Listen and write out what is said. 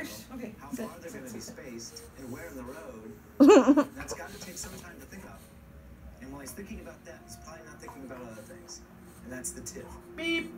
Okay. how Good. far they're going to be spaced, and where in the road. That's got to take some time to think of. And while he's thinking about that, he's probably not thinking about other things. And that's the tip. Beep.